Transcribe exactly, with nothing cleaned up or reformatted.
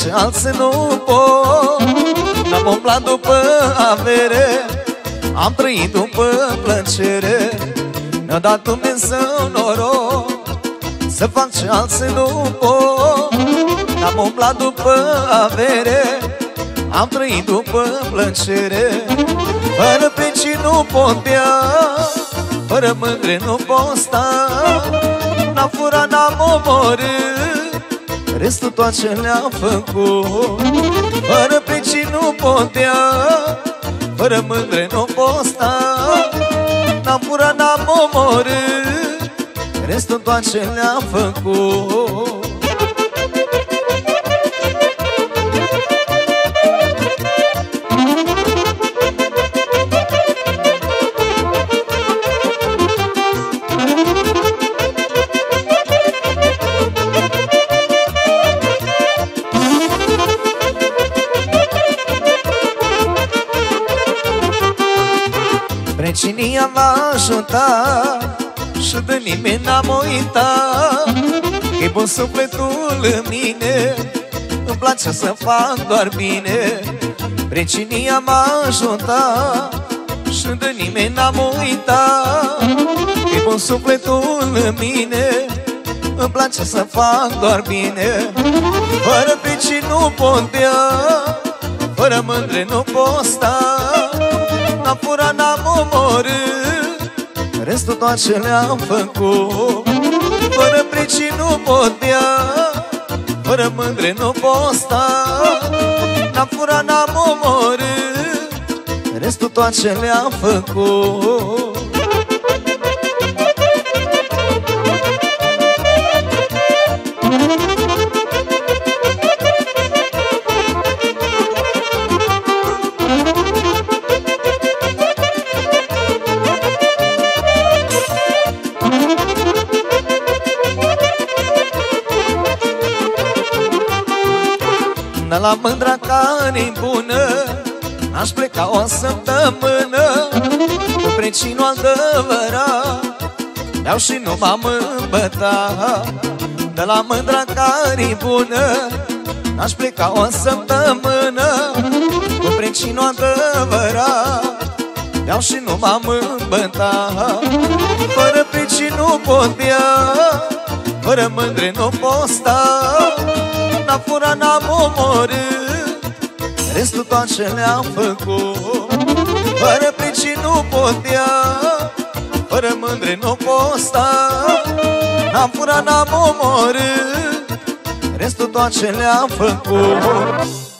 face alții nu pot. N-am umblat după avere, am trăit după plăcere. Ne-a dat Dumnezeu noroc să fac ce alții nu pot. N-am umblat după avere, am trăit după plăcere. Fără princii nu pot bea, fără mândre nu pot sta. N-am furat, n-am omorât, restul tot ce le-am făcut. Fără princii nu pot bea, fără mândre nu pot sta. N-am furat, n-am omorât, restul tot ce le-am făcut. Precinia m-a ajutat și de nimeni n-am uitat. E bun sufletul în mine, îmi place să fac doar bine. Precinia m-a ajutat și de nimeni n-am uitat. E bun sufletul în mine, îmi place să fac doar bine. Fără princii nu pot bea, fără mândre nu pot sta. N-am furat, n-am omorât, restul tot ce le-am făcut. Fără princii nu pot bea, fără mândre nu pot sta. N-am furat, n-am omorât, restul tot ce le-am făcut. De la mândra care-i bună aș pleca o săptămână. Cu precinul adevărat beau și nu m-am îmbătat. De la mândra care-i bună aș pleca o săptămână. Cu precinul adevărat beau și nu m-am îmbătat. Fără princii nu pot bea, fără mândre nu pot sta. N-am furat, n-am omorât, restul tot ce le-am făcut. Fără princii nu pot bea, fără mândre nu pot sta. N-am furat, n-am omorât, restul tot ce le-am făcut.